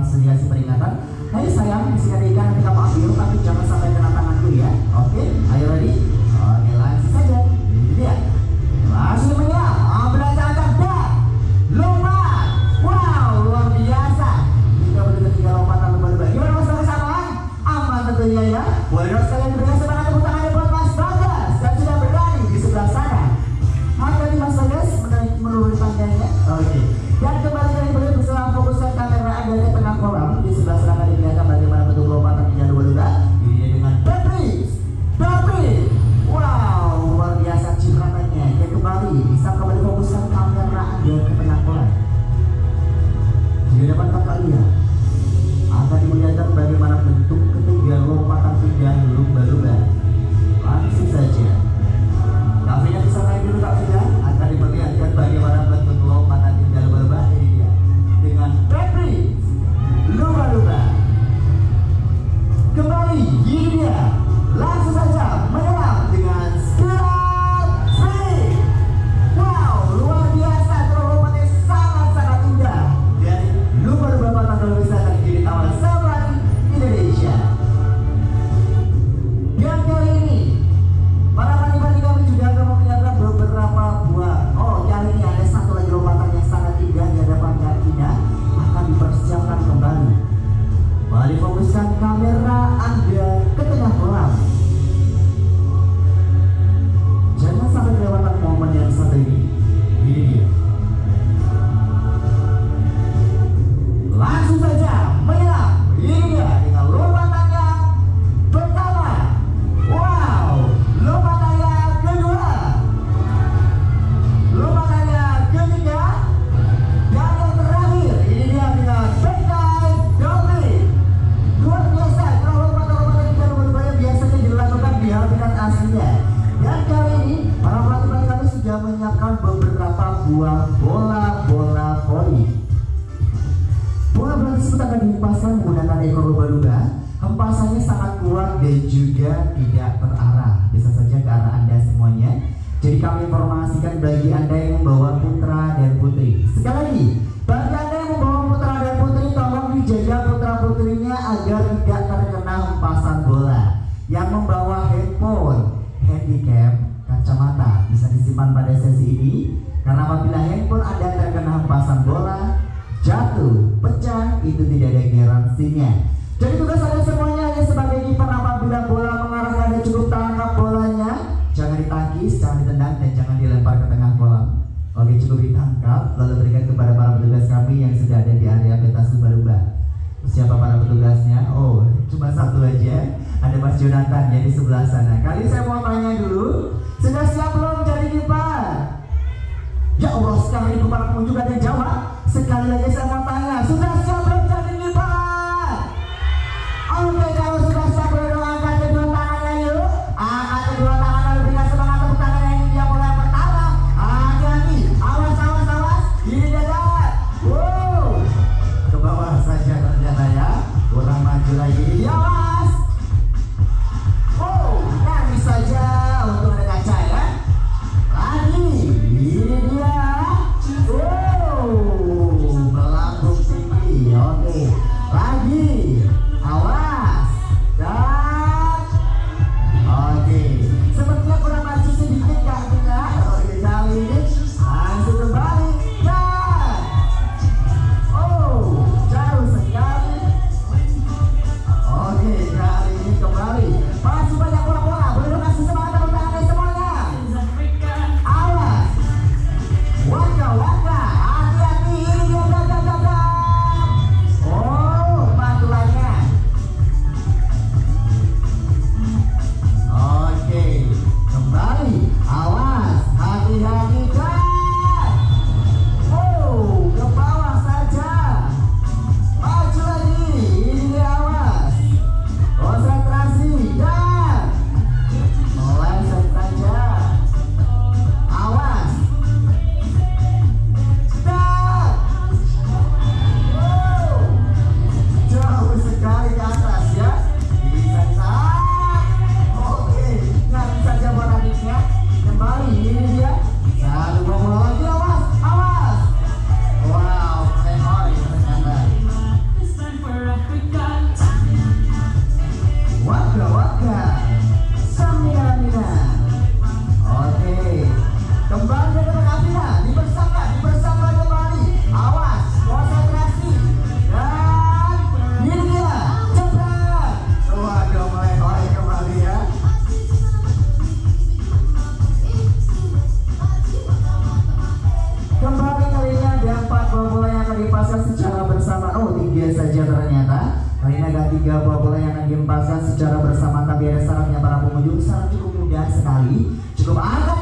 langsung dikasih peringatan. Hey sayang, disini ikan nanti kamu ambil, tapi jangan sampai kena tanganku ya. Oke, ayo ready? Oke, langsung saja. Ini dia. Langsung menyerang. Belajar dah. Lompat. Wow, luar biasa. Kita beri 3 lompatan lumba-lumba. Gimana mas sama? Aman tentunya ya. Boleh dong sekalian berikan semangat tepuk tangannya buat Mas Bagas dan sudah berani di sebelah sana. Hati-hati Mas Bagas menurun tangganya. Oke. Dan kembali dari beliau bersama fokuskan kamera Anda ke tengah kolam. Di sebelah sana dilihat bagaimana bentuk lompatan yang lumba-lumba. Ini dengan Patrice. Wow, luar biasa cipratannya. Dan kembali bisa kembali fokuskan kamera Anda ke tengah kolam. Di depan kakak lihat akan dimuliakan bagaimana bentuk ketiga lompatan 3 lumba-lumba. Langsung saja. Kafinya bisa naik dulu Kak Fida. Akan diperlihatkan bagaimana bentuk lompatan 3 lumba-lumba. Ini dia dengan Patrice lumba-lumba. Kembali, ini dia. Langsung saja menyelam dengan Spiral Free. Wow, luar biasa. Lompatnya sangat-sangat indah. Dan lumba-lumba batang kalau bisa di Taman Safari Indonesia. Dan kali ini para panitia kami juga akan menyiapkan beberapa buah. Kali ini ada satu lagi lompatan yang sangat indah di hadapan kakinya akan dipersiapkan kembali. Mari fokuskan kamera Anda ke tengah kolam. Jangan sampai kelewatan momen yang satu ini. Ini dia. Langsung saja menyelam. Ini dia dengan lompatan yang pertama. Wow, lompatan yang kedua, lompatan yang ketiga, dan yang terakhir ini dia dengan backdive jumping. Luar biasa. Kalau lompatan-lompatan kita lumba-lumba biasanya dilakukan di habitat aslinya. Dan kali ini para pelatih kami sudah menyiapkan beberapa buah bola-bola voli. Bola berarti akan dihempaskan menggunakan ekor lumba-lumba. Hempasannya sangat kuat dan juga tidak terarah. Bisa saja ke arah Anda semuanya. Jadi kami informasikan bagi Anda yang membawa putra dan putri. Sekali lagi, bagi Anda yang membawa putra dan putri, tolong dijaga putra-putrinya agar tidak terkena hempasan bola. Yang membawa handphone, handicap, kacamata bisa disimpan pada sesi ini. Karena apabila handphone Anda terkena hempasan bola, jatuh, pecah, itu tidak ada garansinya. Jadi tugas Anda semuanya hanya sebagai kiper. Apabila bola mengarah ke Anda, cukup tangkap bolanya. Jangan ditangkis, jangan ditendang, dan jangan dilempar ke tengah kolam. Oke, cukup ditangkap, lalu berikan kepada para petugas kami yang sudah ada di area pentas lumba-lumba. Siapa para petugasnya? Cuma satu aja. Ada Mas Jonathan ya di sebelah sana. Kali saya mau tanya dulu, sudah siap belum jadi kiper? Ya Allah, sekarang ini para pengunjung ada yang jawab. Sekali lagi saya mau tanya, sudah siap belum jadi kiper? Oke, kalau sudah siap boleh angkat kedua tangannya yuk. Angkat kedua tangan lalu berikan semangat tepuk tangan yang dia mulai pertama. Hati-hati, awas. Ini dadah. Wow, ke bawah saja ternyata ya. Kurang maju lagi. Awas. Nangis saja untuk ada kaca ya. Lagi, ini dia. Melambung tinggi. Oke, lagi. Awas. Dan oke. Sepertinya kurang maju sedikit kakinya. Oke, kali ini langsung kembali. Dan jauh sekali. Oke. Maka Samina. Oke, kembali ke Afina, dibersama kembali. Awas, konsentrasi. Dan ini dia, cepat. Waduh, mulai kembali ya. Kembali kalinya ada 4 bola yang akan dipasang secara bersama. Oh, 3 saja ternyata. Kali ini ada 3 bola yang akan dipasang secara bersama. Tapi ada syaratnya para pengunjung. Syarat cukup mudah sekali. Cukup angkat